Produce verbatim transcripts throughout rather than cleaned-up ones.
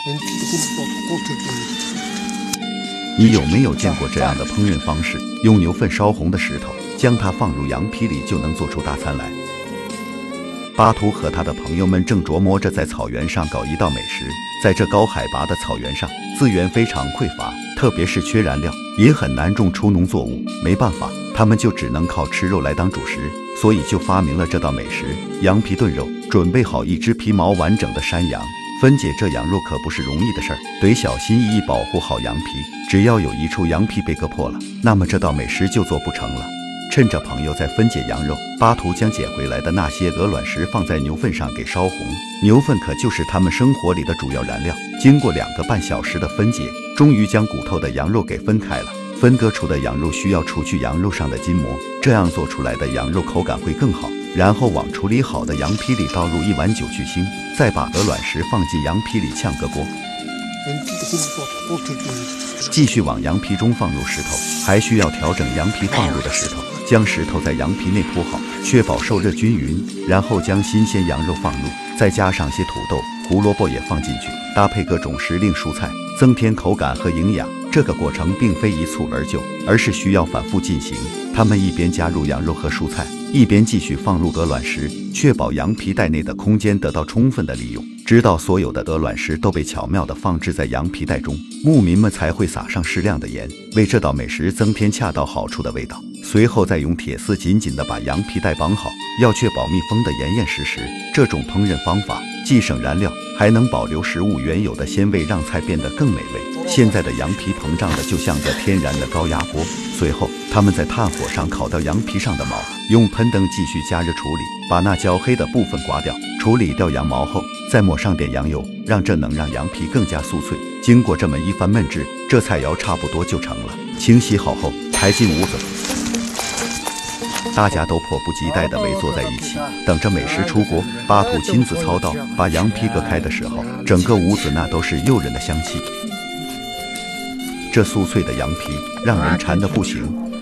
你有没有见过这样的烹饪方式？用牛粪烧红的石头，将它放入羊皮里，就能做出大餐来。巴图和他的朋友们正琢磨着在草原上搞一道美食。在这高海拔的草原上，资源非常匮乏，特别是缺燃料，也很难种出农作物。没办法，他们就只能靠吃肉来当主食，所以就发明了这道美食——羊皮炖肉。准备好一只皮毛完整的山羊，分解这羊肉可不是容易的事儿，得小心翼翼保护好羊皮。只要有一处羊皮被割破了，那么这道美食就做不成了。趁着朋友在分解羊肉，巴图将捡回来的那些鹅卵石放在牛粪上给烧红。牛粪可就是他们生活里的主要燃料。经过两个半小时的分解，终于将骨头的羊肉给分开了。分割出的羊肉需要除去羊肉上的筋膜，这样做出来的羊肉口感会更好。然后往处理好的羊皮里倒入一碗酒去腥，再把鹅卵石放进羊皮里炝个锅。继续往羊皮中放入石头，还需要调整羊皮放入的石头，将石头在羊皮内铺好，确保受热均匀。然后将新鲜羊肉放入，再加上些土豆、胡萝卜也放进去，搭配各种时令蔬菜，增添口感和营养。这个过程并非一蹴而就，而是需要反复进行。他们一边加入羊肉和蔬菜，一边继续放入鹅卵石，确保羊皮袋内的空间得到充分的利用，直到所有的鹅卵石都被巧妙地放置在羊皮袋中，牧民们才会撒上适量的盐，为这道美食增添恰到好处的味道。随后再用铁丝紧紧地把羊皮袋绑好，要确保密封得严严实实。这种烹饪方法既省燃料，还能保留食物原有的鲜味，让菜变得更美味。现在的羊皮膨胀的就像个天然的高压锅。随后他们在炭火上烤掉羊皮上的毛，用喷灯继续加热处理，把那焦黑的部分刮掉。处理掉羊毛后，再抹上点羊油，让这能让羊皮更加酥脆。经过这么一番焖制，这菜肴差不多就成了。清洗好后抬进屋子，大家都迫不及待地围坐在一起，等着美食出锅。巴图亲自操刀，把羊皮割开的时候，整个屋子那都是诱人的香气。这酥脆的羊皮让人馋得不行。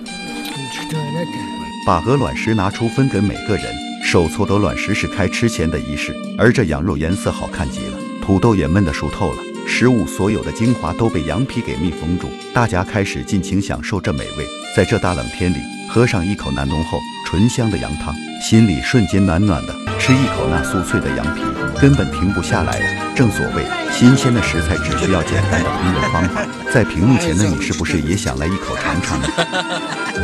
把鹅卵石拿出分给每个人，手搓鹅卵石是开吃前的仪式。而这羊肉颜色好看极了，土豆也焖得熟透了，食物所有的精华都被羊皮给密封住。大家开始尽情享受这美味。在这大冷天里，喝上一口那浓厚醇香的羊汤，心里瞬间暖暖的。吃一口那酥脆的羊皮，根本停不下来呀！正所谓，新鲜的食材只需要简单的烹饪方法。在屏幕前的你，是不是也想来一口尝尝呢？